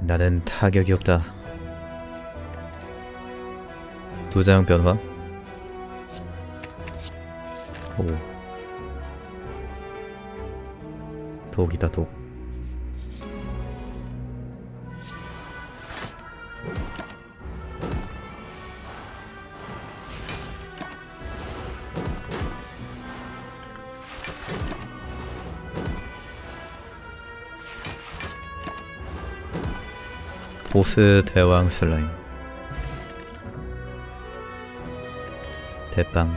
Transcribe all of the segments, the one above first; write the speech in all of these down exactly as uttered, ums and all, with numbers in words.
나는 타격이 없다. 두장 변화. 오. 독이다 독. 보스 대왕 슬라임. 대빵.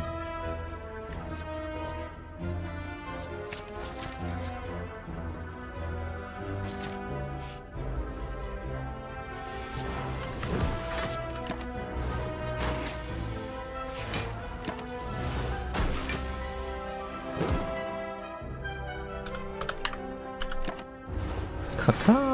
카카.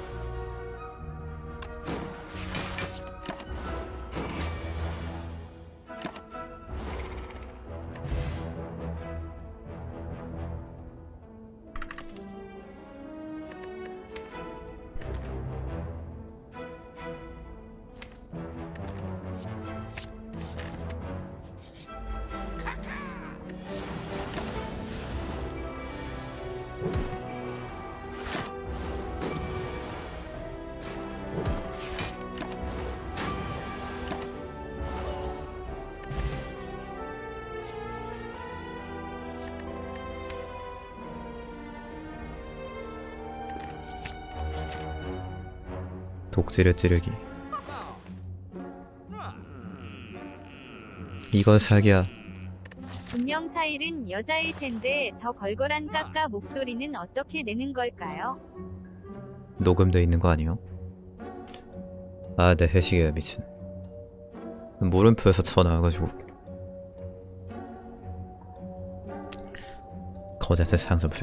독지를 찌르기. 이거 사기야. 분명 사일은 여자일 텐데 저 걸걸한 까까 목소리는 어떻게 내는 걸까요? 녹음돼 있는 거 아니요? 아, 내 해시계야 미친. 물음표에서 쳐나와가지고. 거짓의 상점색.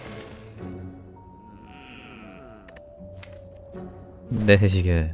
내 해시계.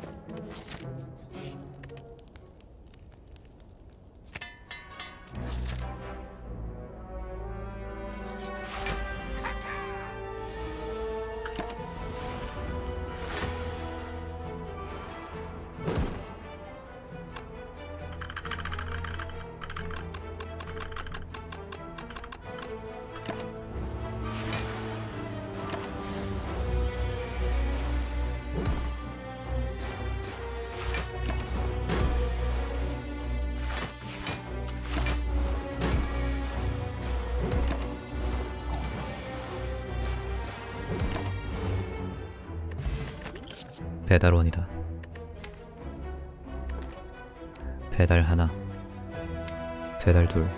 배달원이다. 배달 하나, 배달 둘.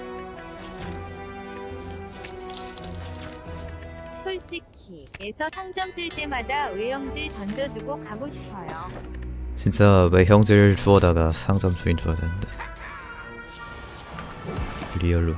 솔직히 에서 상점 뜰 때마다 외형질 던져주고 가고 싶어요. 진짜 외형질 주워다가 상점 주인 줘야 되는데. 리얼로.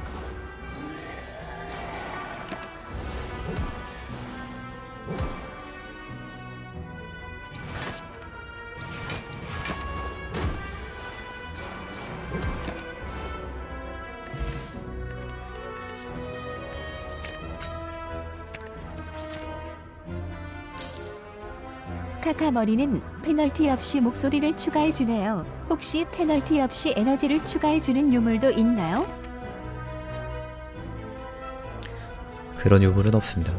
카카머리는 페널티 없이 목소리를 추가해주네요. 혹시 페널티 없이 에너지를 추가해주는 유물도 있나요? 그런 유물은 없습니다.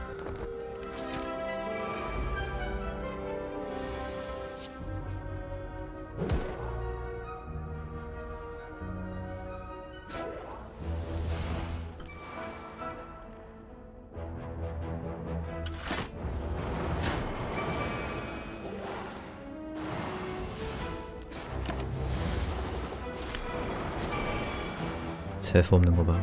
재수 없는 거 봐.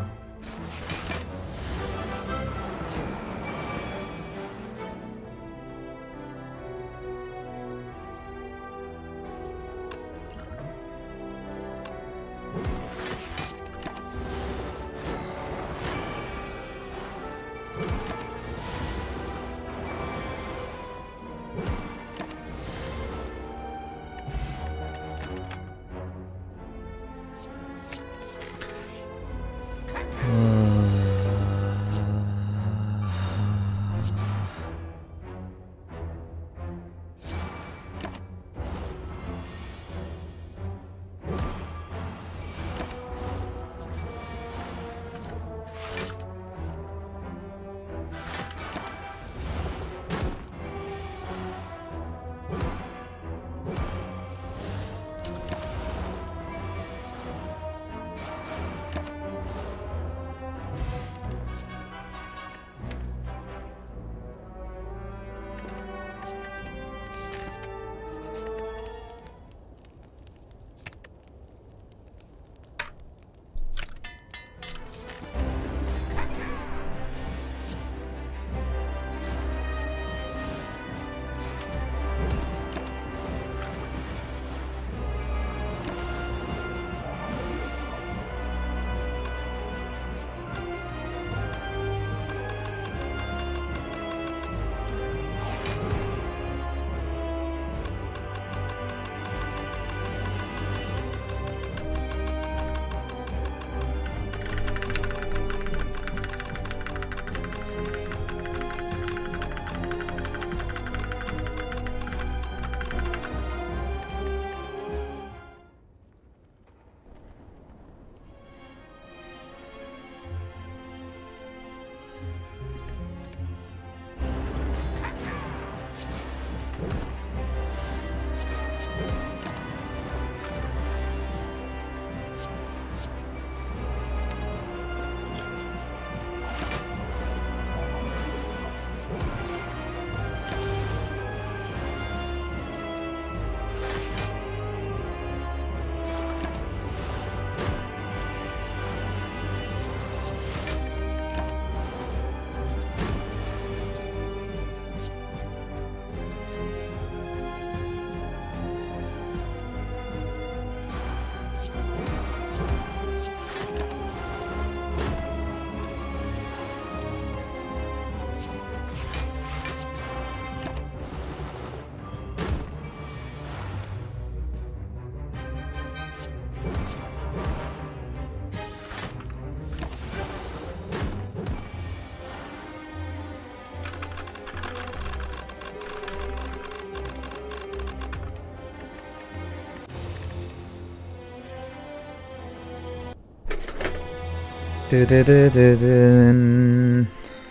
뜨드드드든.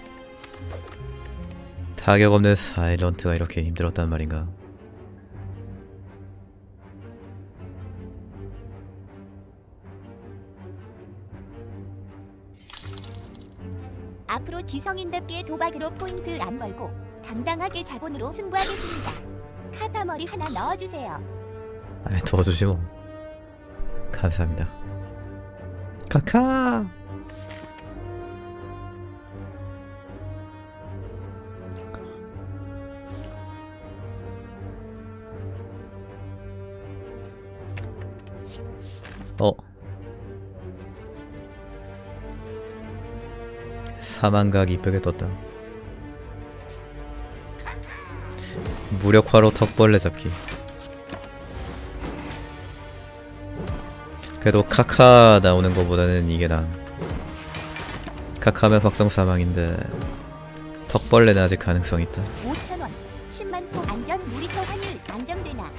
타격 없는 사일런트가 이렇게 힘들었단 말인가. 앞으로 지성인답게 도박으로 포인트 안 벌고 당당하게 자본으로 승부하겠습니다. 카타머리 하나 넣어주세요. 아이, 도와주지 뭐. 감사합니다. 카카. 어. 사망각 이쁘게 떴다. 무력화로 턱벌레 잡기. 그래도 카카 나오는 것보다는 이게 나아. 카카면 확정 사망인데 턱벌레는 아직 가능성 있다. 오천 원. 십만 포 안전 놀이터 환율 안정되나?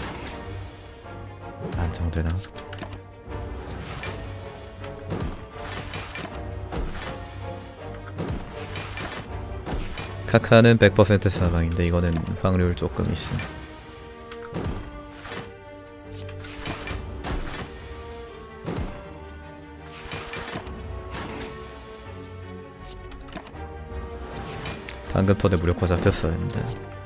안정되나? 카카는 백 퍼센트 사망인데 이거는 확률 조금 있음. 방금 턴에 무력화 잡혔어야 했는데.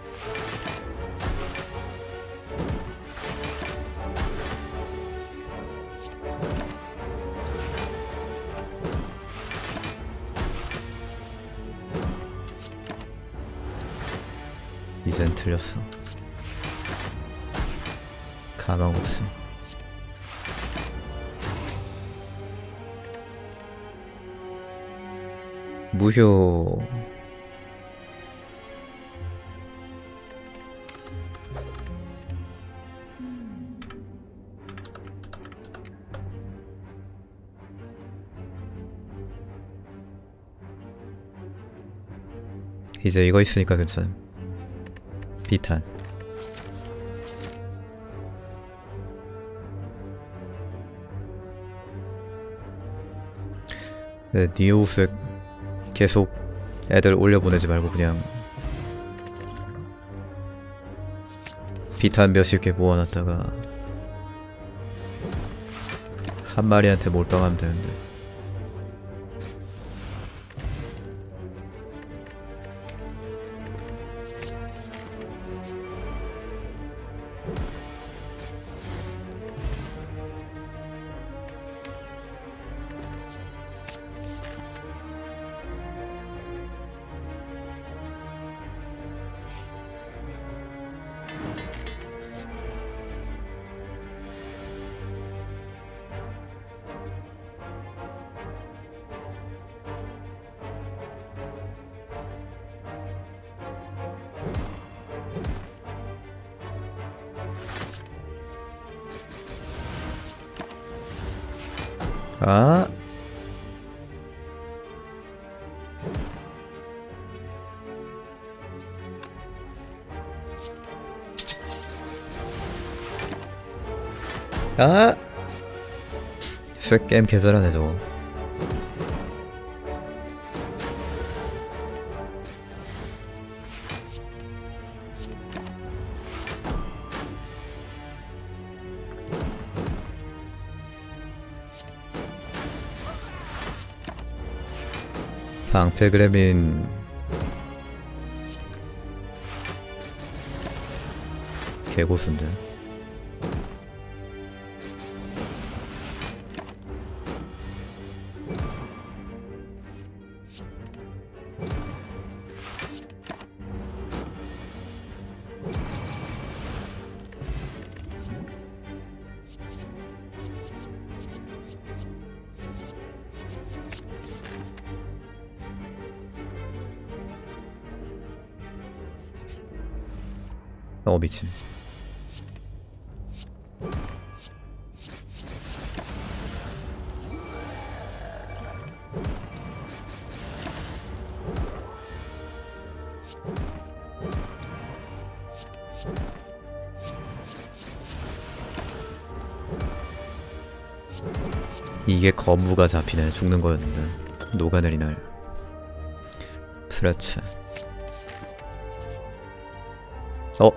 이젠 틀렸어. 가망 없음. 무효. 이제 이거 있으니까 괜찮음. 비탄. 네, 니우스 계속 애들 올려보내지 말고 그냥 비탄 몇십 개 모아놨다가 한 마리한테 몰빵하면 되는데. 아. 아. 쇠게임 개잘하네 저거. 방패 그래민 개고수인데. 어 미친. 이게 거무가 잡히네. 죽는 거였는데. 녹아내린 알. 프레츠. 어?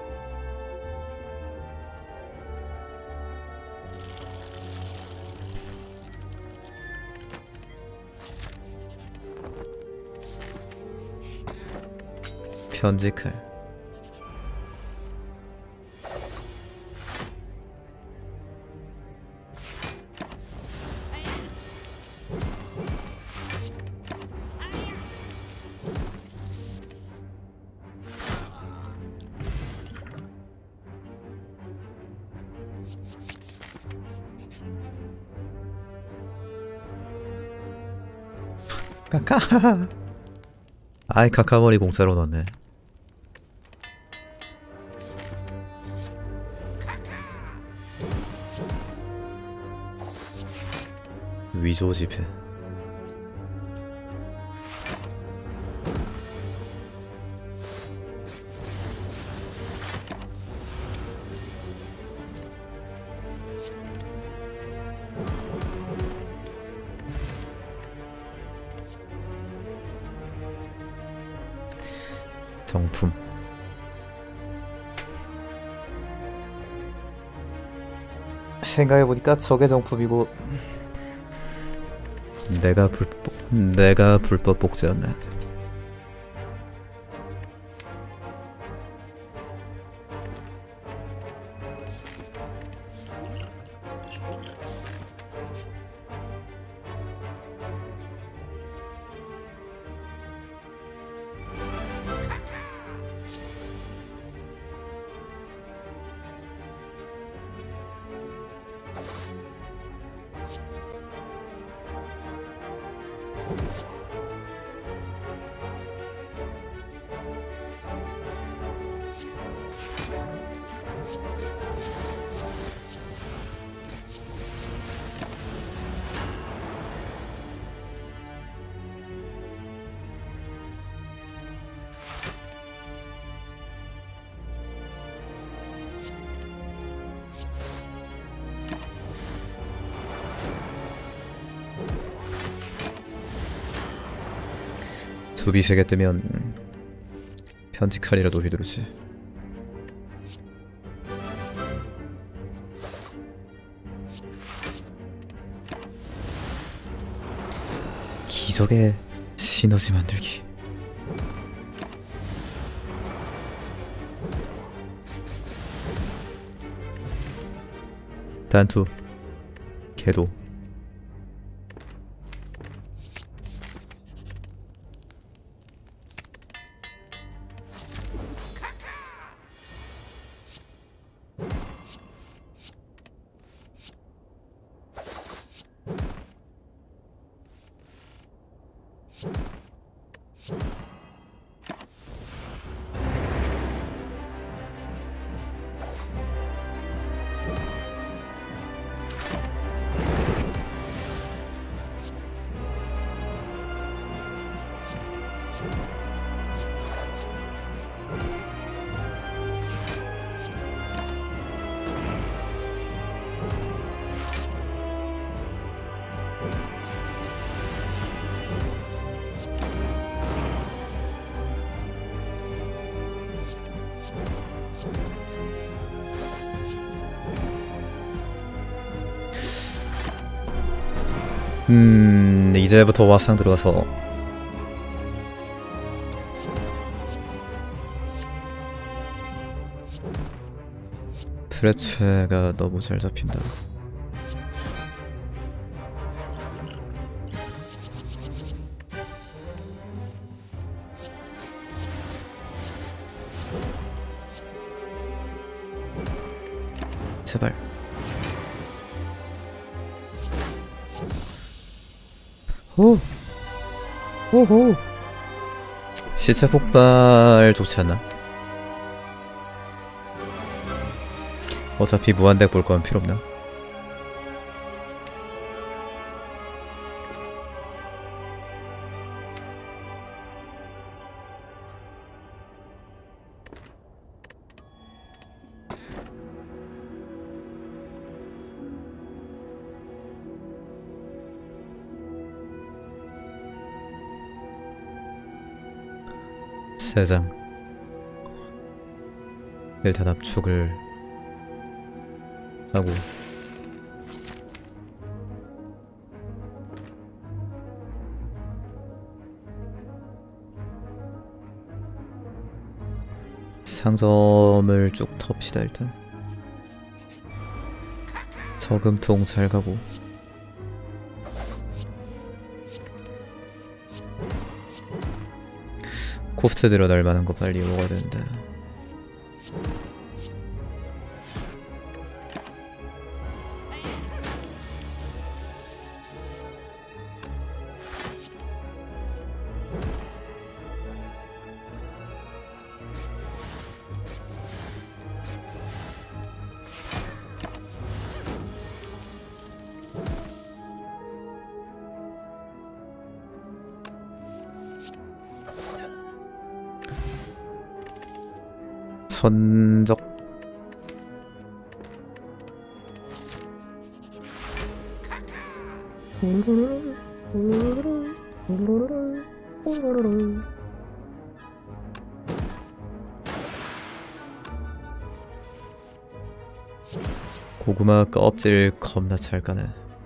편지칼. 카카. 아이 카카머리 공짜로 넣네. 위조 지폐. 정품. 생각해보니까 저게 정품이고 내가 불법 내가 불법 복제였네. 두비 세 개 뜨면 편지칼이라도 휘두르지. 기적의 시너지 만들기. 단투. 개도. 음... 이제부터 와상 들어가서 프레츠가 너무 잘 잡힌다. 제발. 오! 오호! 시체 폭발 좋지 않나? 어차피 무한덱 볼 건 필요 없나? 세 장. 일단 압축을 하고 상점을 쭉 텁시다. 일단 저금통 잘 가고 코스트 늘어날 만한 거 빨리 먹어야 되는데. 천적 고구마 껍질 겁나 잘 까네.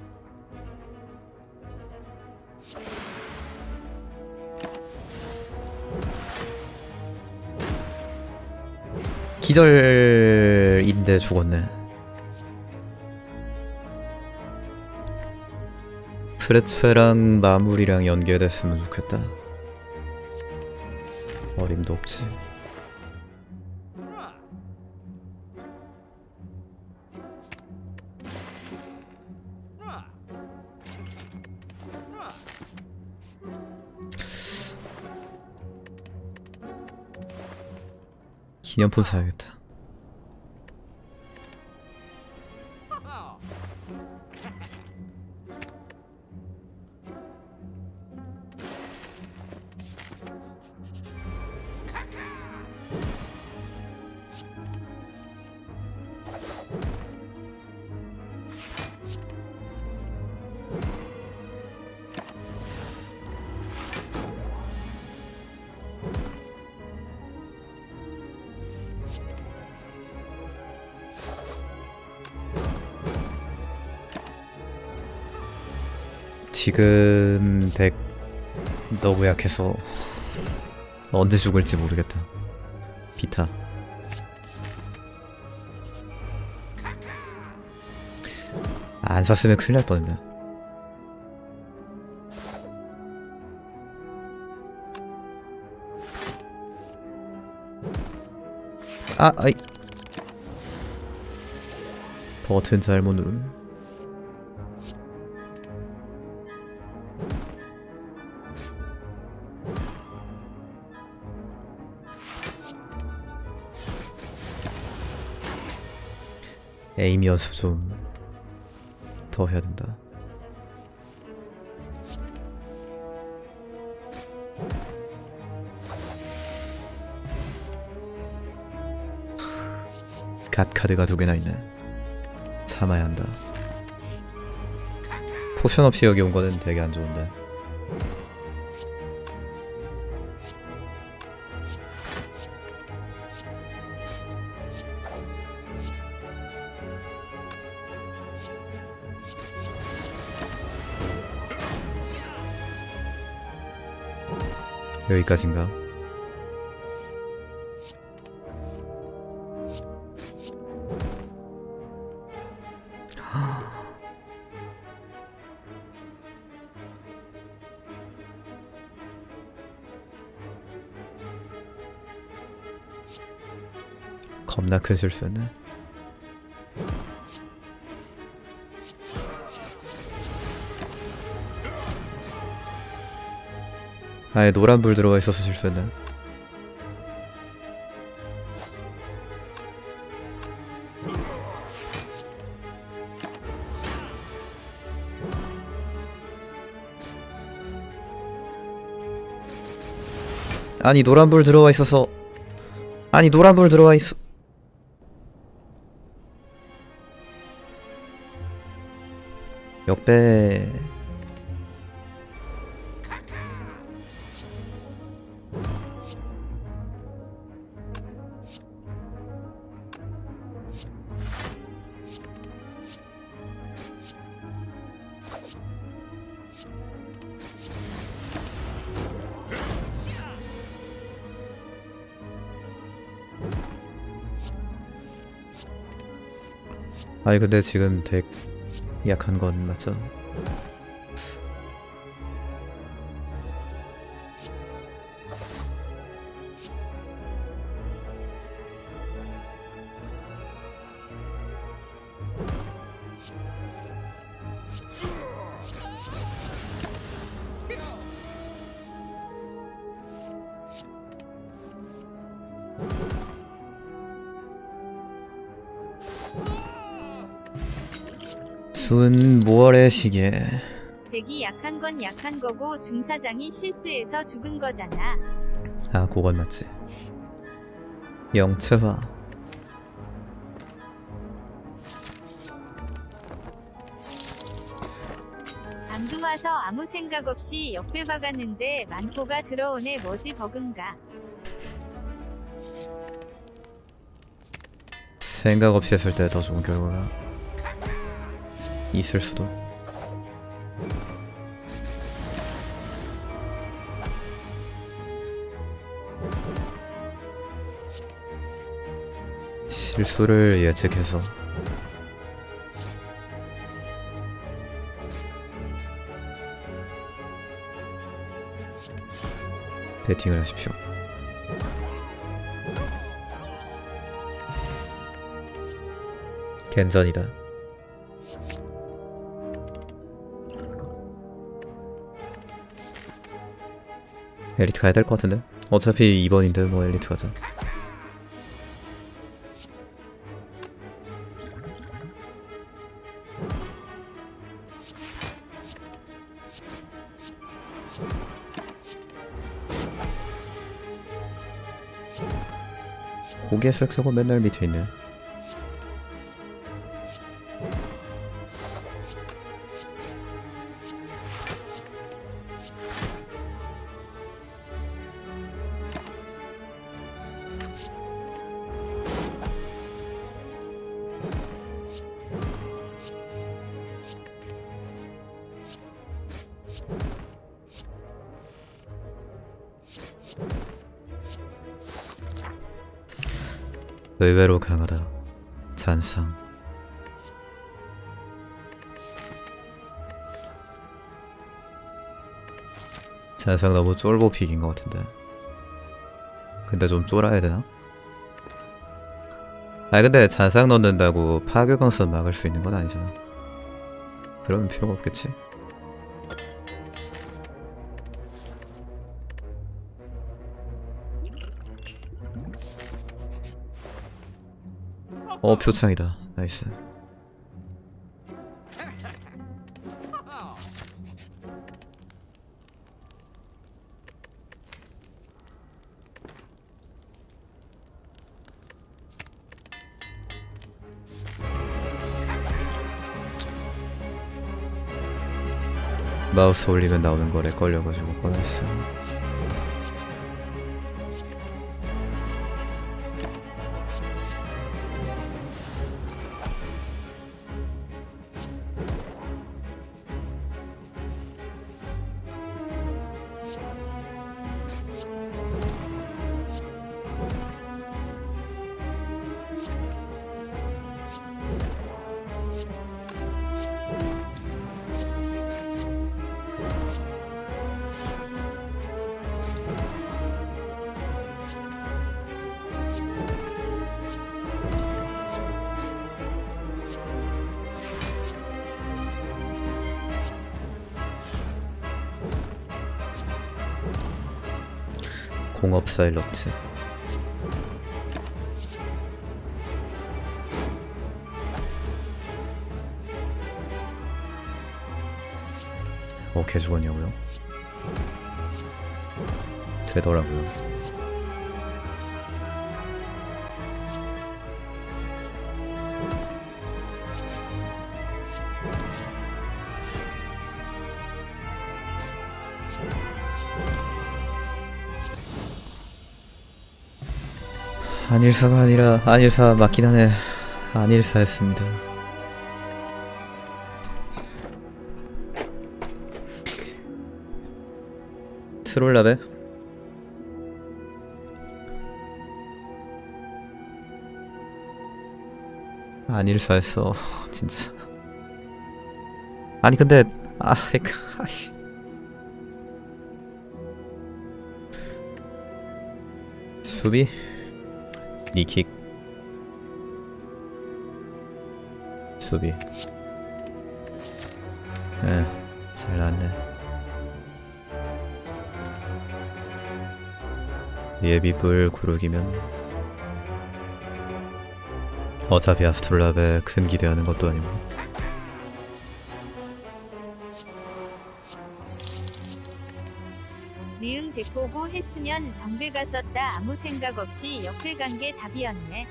기절인데 죽었네. 프레츠랑 마무리랑 연계됐으면 좋겠다. 어림도 없지. 기념품 사야겠다. 지금 덱 너무 약해서 언제 죽을지 모르겠다. 비타. 안 샀으면 큰일 날 뻔했네. 아, 아이. 버튼 잘못 누름. 에임 연습 좀 더 해야 된다. 갓 카드가 두 개나 있네. 참아야 한다. 포션 없이 여기 온 거는 되게 안 좋은데. 여기까지인가? 겁나 큰 실수였네. 아예 노란불 들어가 있어서 실수했네. 아니 노란불 들어와 있어서 아니 노란불 들어와 있어. 역배. 아니 근데 지금 덱 약한 건 맞죠? 순모월의 시계. 덱이 약한 건 약한 거고 중사장이 실수해서 죽은 거잖아. 아 그건 맞지. 영체화. 방금 와서 아무 생각 없이 역배 박았는데 만포가 들어오네. 뭐지 버그인가? 생각 없이 했을 때 더 좋은 결과가 있을 수도. 실수를 예측해서 배팅을 하십시오. 겐전이다. 엘리트 가야 될 것 같은데? 어차피 이 번인데 뭐 엘리트 가자. 고개 쓱 서고 맨날 밑에 있네. 의외로 강하다. 잔상. 잔상 너무 쫄보 픽인 것 같은데. 근데 좀 쫄아야 되나? 아니 근데 잔상 넣는다고 파괴광선 막을 수 있는 건 아니잖아. 그러면 필요가 없겠지? 어 표창이다. 나이스. 마우스 올리면 나오는 거래 걸려가지고 꺼냈어. 공업 사일러트. 어, 개 죽었냐고요? 되더라고요. 안일사가 아니라 안일사 맞긴 하네. 안일사였습니다. 트롤라베? 아닐 수했어 진짜. 아니 근데 아 아씨. 수비 니킥 수비. 에, 잘 나왔네. 예비불 구르기면 어차피 아스트롤랍에 큰 기대하는 것도 아니고. 니응 데꼬고 했으면 정배가 썼다. 아무 생각 없이 역배 간 게 답이었네.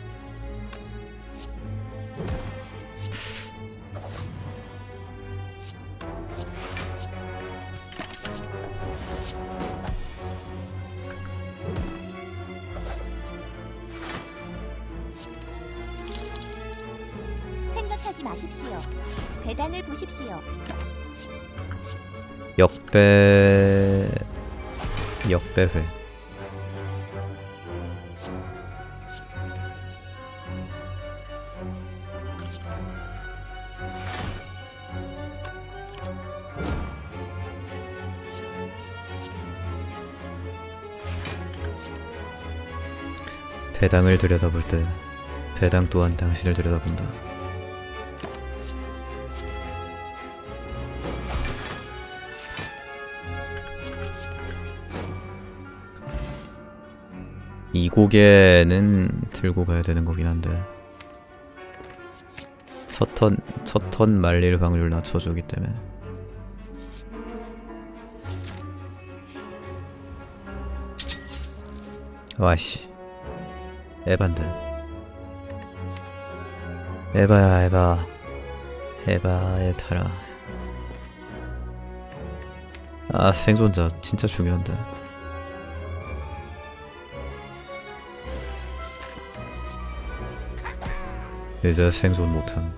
생각하지 마십시오. 배당을 보십시오. 역배 역배회. 배당을 들여다볼 때 배당 또한 당신을 들여다본다. 이 고개는 들고 가야 되는 거긴 한데 첫 턴, 첫 턴 말릴 확률 낮춰주기 때문에. 와씨 에반데. 에바야 에바. 에바에 타라. 아 생존자 진짜 중요한데. 이제 생존 못함.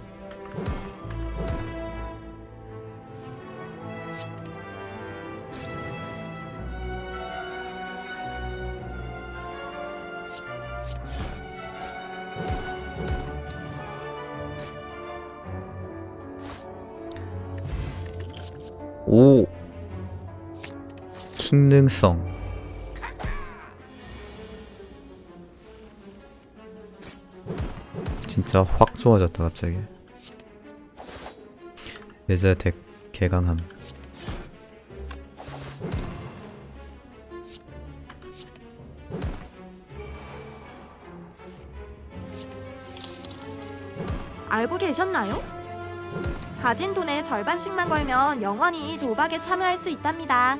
오 킹능성. 진짜 확 좋아졌다 갑자기. 이제 덱 개강함. 알고 계셨나요? 가진 돈의 절반씩만 걸면 영원히 도박에 참여할 수 있답니다.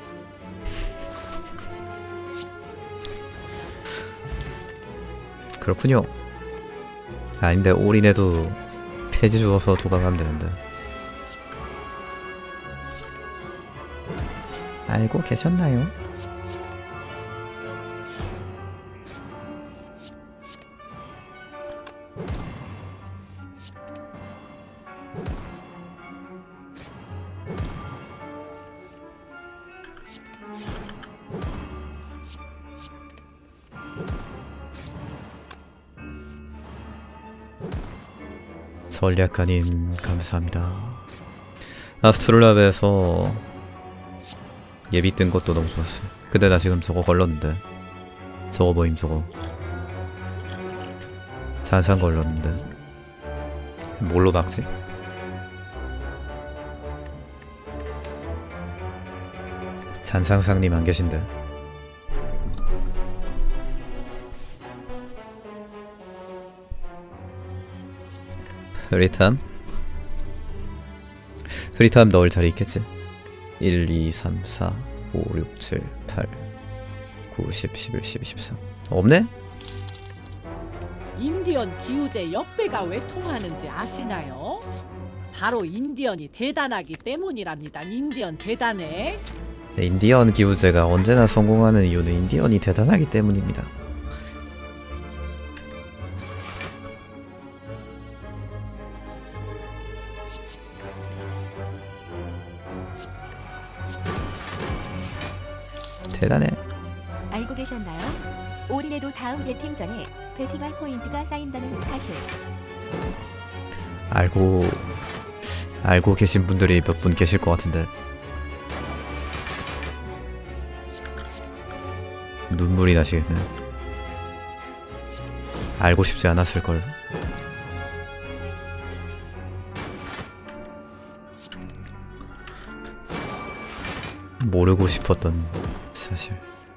그렇군요. 아닌데 올인해도 폐지 주어서 도박하면 되는데. 알고 계셨나요? 전략가님 감사합니다. 아스트롤랍에서 예비 뜬 것도 너무 좋았어. 근데 나 지금 저거 걸렀는데. 저거 뭐임 저거. 잔상 걸렀는데. 뭘로 막지? 잔상상님 안 계신데. 흐리탐? 흐리탐 넣을 자리 있겠지? 일, 이, 삼, 사, 오, 육, 칠, 팔, 구, 십, 십일, 십이, 십삼 없네? 인디언 기우제 역배가 왜 통하는지 아시나요? 바로 인디언이 대단하기 때문이랍니다. 인디언 대단해. 인디언 기우제가 언제나 성공하는 이유는 인디언이 대단하기 때문입니다. 대단해. 알고 계셨나요? 올인해도 다음 배팅 전에 배팅할 포인트가 쌓인다는 사실. 알고 알고 계신 분들이 몇 분 계실 것 같은데 눈물이 나시겠네. 알고 싶지 않았을걸. 모르고 싶었던 사실.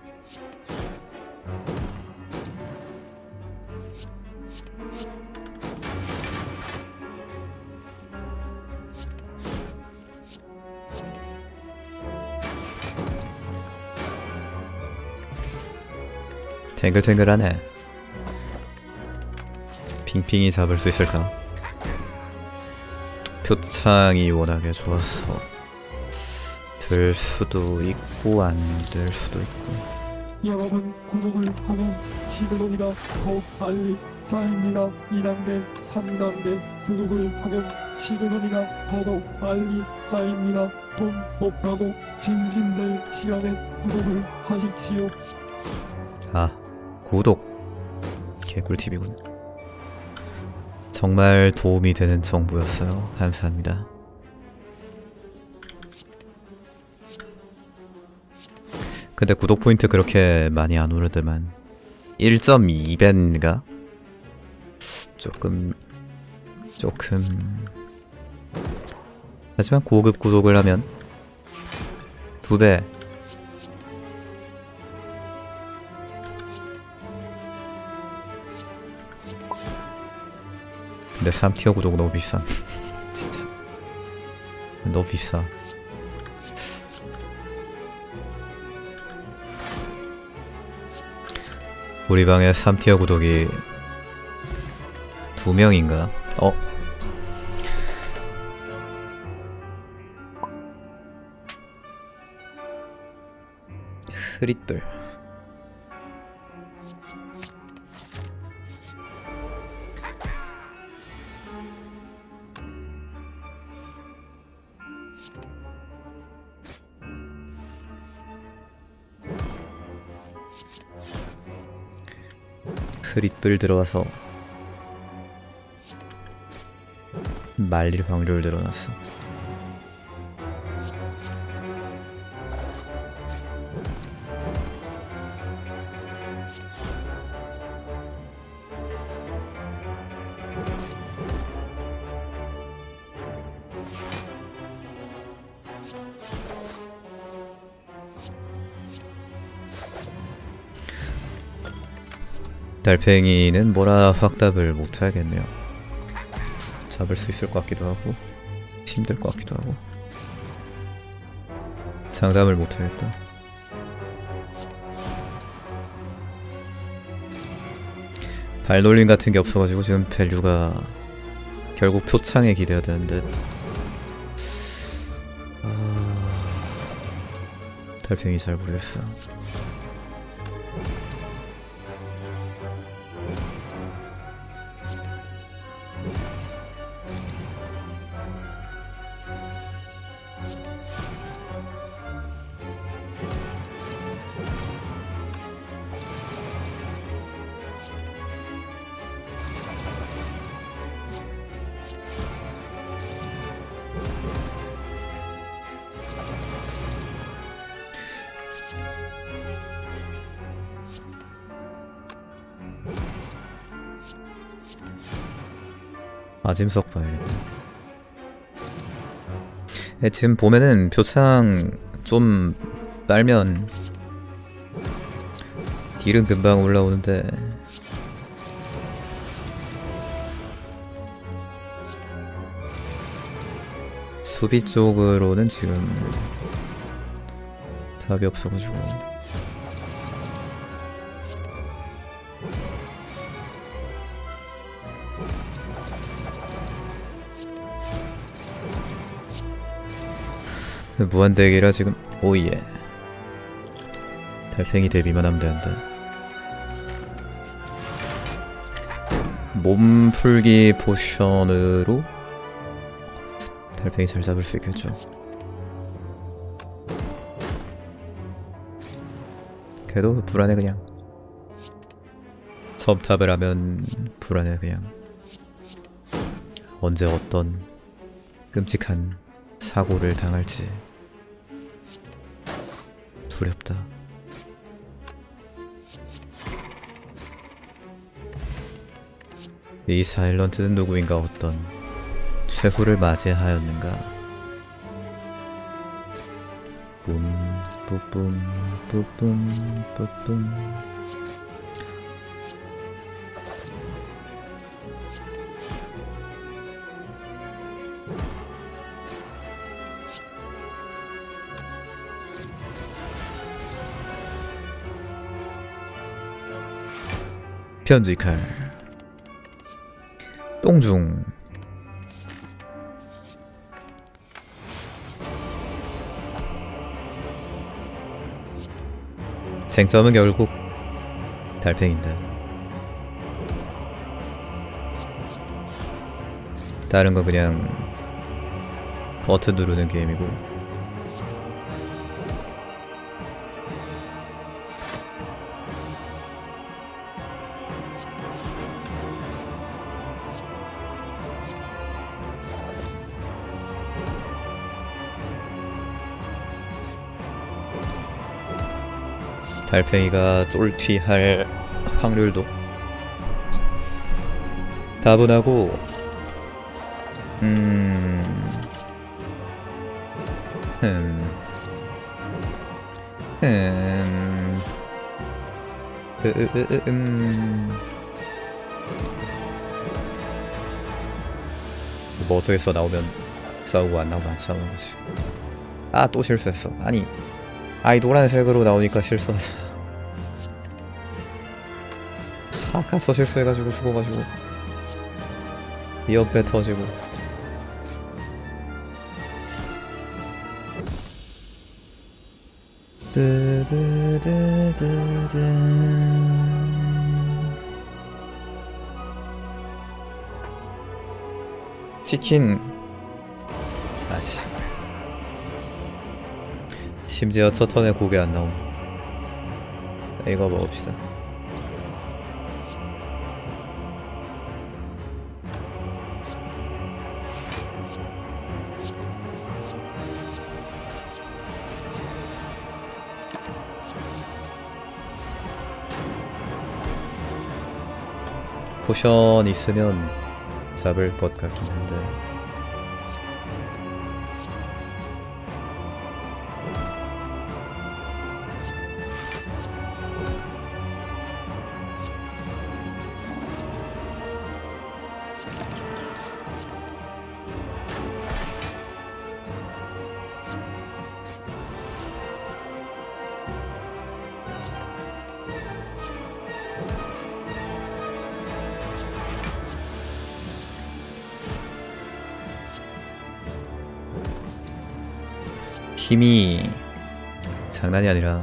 탱글탱글하네. 핑핑이 잡을 수 있을까? 표창이 워낙에 좋아서 될 수도 있고 안 될 수도 있고. 여러분 구독을 하면 시드론이가 더 빨리 쌓입니다. 이 단계, 삼 단계 구독을 하면 시드론이가 더더욱 빨리 쌓입니다. 돈 없다고 징징댈 시간에 구독을 하십시오. 아, 구독 개꿀팁이군. 정말 도움이 되는 정보였어요. 감사합니다. 근데 구독 포인트 그렇게 많이 안 오르더만 일 점 이 배인가? 조금 조금 하지만 고급 구독을 하면 두 배. 근데 삼 티어 구독 너무 비싸. 진짜 너무 비싸. 우리 방에 삼 티어 구독이 두 명인가? 어? 흐릿돌. 흐릿불 들어와서 말릴 확률을 늘어났어. 달팽이는 뭐라 확답을 못하겠네요. 잡을 수 있을 것 같기도 하고 힘들 것 같기도 하고 장담을 못하겠다. 발놀림 같은 게 없어가지고 지금 밸류가 결국 표창에 기대야 되는데 아... 달팽이 잘 모르겠어요. 아짐석 봐야겠다. 네, 지금 보면은 표창 좀 빨면 딜은 금방 올라오는데 수비 쪽으로는 지금 답이 없어가지고 무한대기라 지금. 오예. 달팽이 대비만 하면 되는데 몸풀기 포션으로 달팽이 잘 잡을 수 있겠죠. 그래도 불안해. 그냥 첨탑을 하면 불안해. 그냥 언제 어떤 끔찍한 사고를 당할지 두렵다. 이 사일런트는 누구인가 어떤 최후를 맞이하였는가. 뿜 뿌뿜 뿌뿜 뿌뿜. 편지칼 똥중. 쟁점은 결국 달팽인데 다른 건 그냥 버튼 누르는 게임이고. 달팽이가 쫄튀할 확률도 다분하고 음... 음... 음... 으, 으, 으, 으, 음... 뭐 어쩌겠어. 나오면 싸우고 안 나오면 안 싸우는 거지. 아, 또 실수했어. 아니 아이 노란색으로 나오니까 실수하자. 아까서 실수해가지고 죽어가지고 옆에 터지고. 뜨뜨뜨뜨뜨. 치킨. 아씨. 심지어 첫 턴에 고개 안 나옴. 이거 먹읍시다. 포션 있으면 잡을 것 같긴 한데. 힘이 장난이 아니라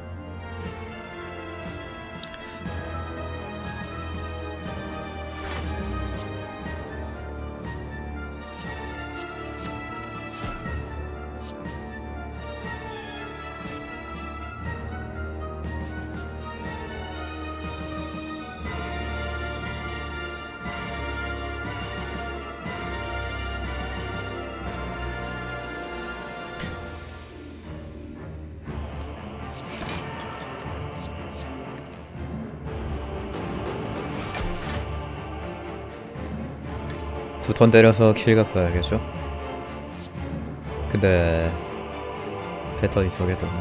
두 턴 때려서 킬 갖고 와야겠죠? 근데 패턴이 저게 떴나?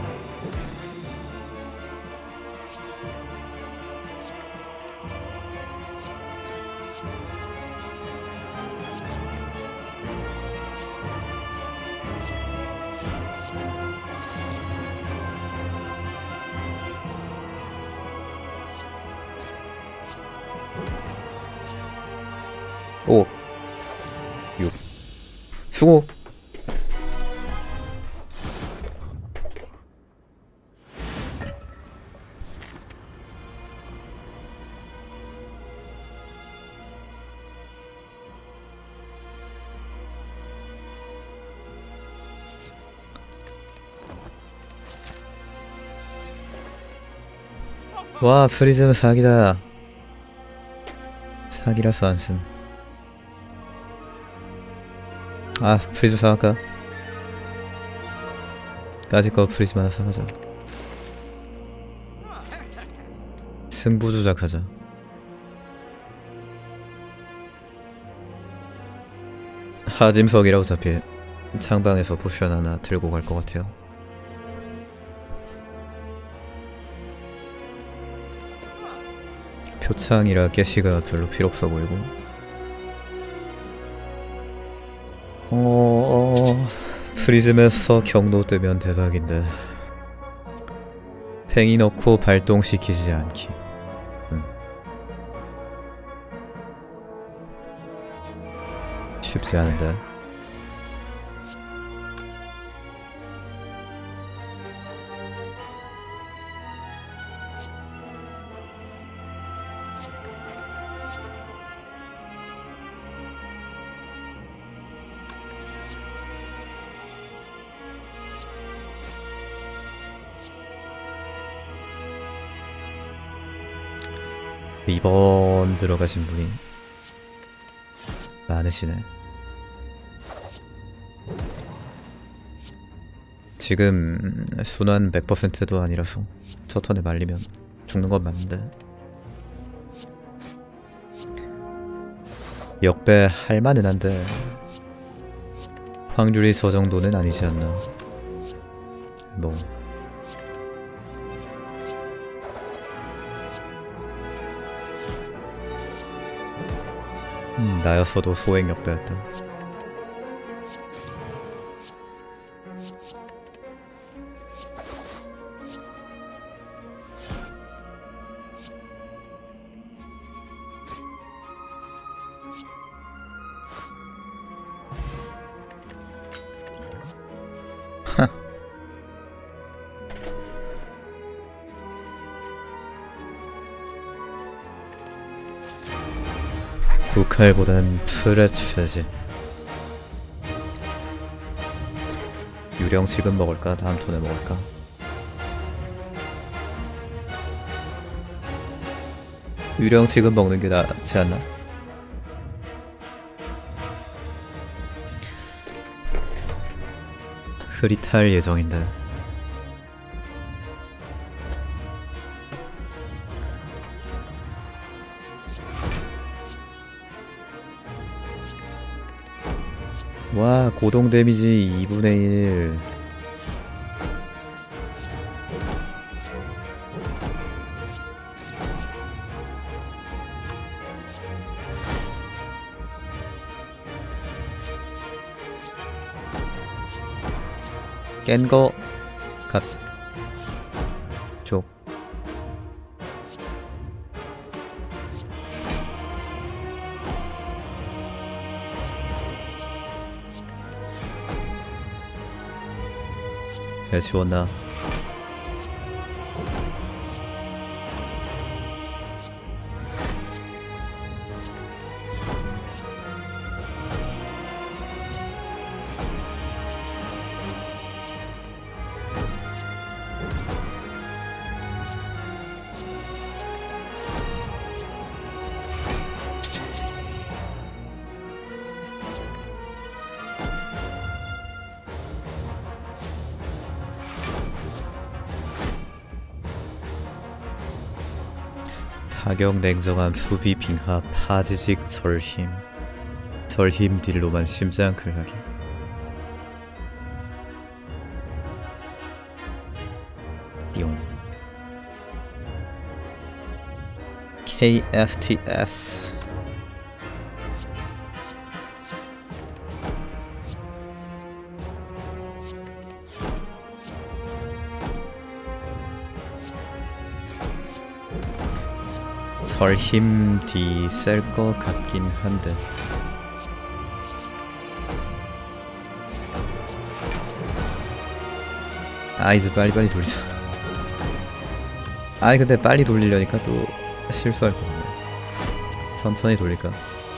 오 육 수고. 와, 프리즘 사기다. 사기라서 안심. 아 프리즘 사갈까? 까짓 거 프리즘 하나 사가자. 승부주작 하자. 하짐석이라 어차피 창방에서 포션 하나 들고 갈 것 같아요. 표창이라 깨시가 별로 필요 없어 보이고. 어... 어... 프리즘에서 경로 뜨면 대박인데 팽이 넣고 발동시키지 않기. 음. 쉽지 않은데. 이 번 들어가신 분이 많으시네. 지금 순환 백 퍼센트도 아니라서 첫 턴에 말리면 죽는 건 맞는데 역배 할만은 한데 확률이 저 정도는 아니지 않나. 뭐 음, 나였어도 소액 역배였다. 북칼보단 풀에 취하지. 유령 지금 먹을까? 다음 턴에 먹을까? 유령 지금 먹는 게 낫지 않나? 흐릿할 예정인데 와 고동 데미지 이분의 일. 깬거 갓 쪽. 야 지웠나? 타격 냉정함 수비 빙하 파지직 절힘. 절힘 딜로만 심장 클하기. 띠용. 케이에스티에스 절힘 D 셀 것 같긴 한데 아 이제 빨리빨리 돌리자. 아니 근데 빨리 돌리려니까 또 실수할 것 같네. 천천히 돌릴까?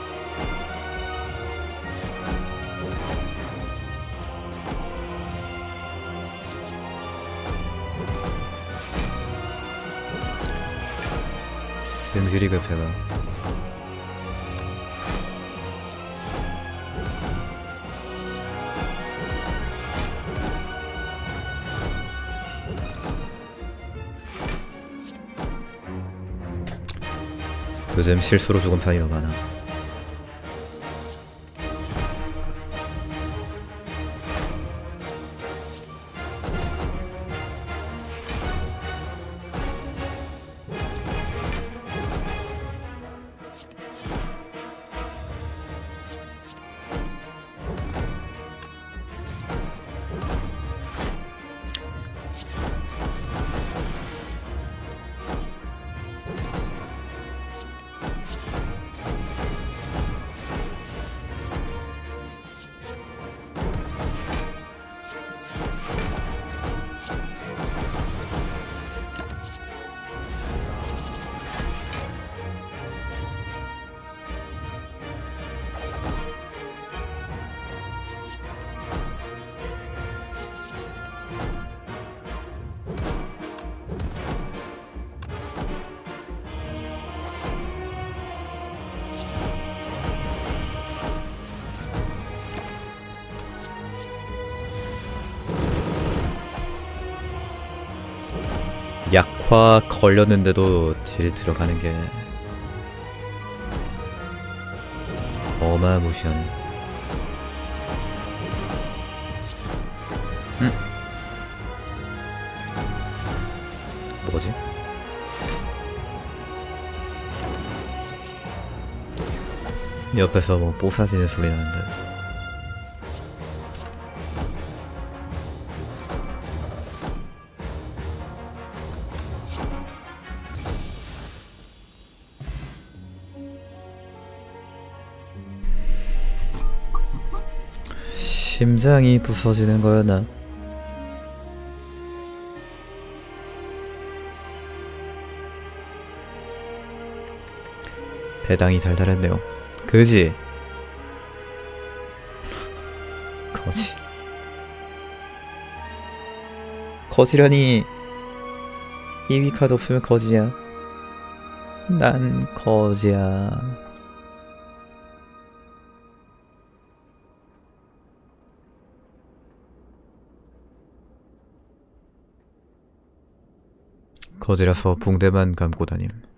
승질이 급해가. 요즘 실수로 죽은 편이 너무 많아. 약화 걸렸는데도 딜 들어가는 게 어마무시하네. 음. 뭐지? 옆에서 뭐 뽀사지는 소리 나는데. 심장이 부서지는 거였나? 배당이 달달했네요. 그지? 거지. 거지라니. 이 위 카드 없으면 거지야. 난 거지야. 거지라서 붕대만 감고 다님.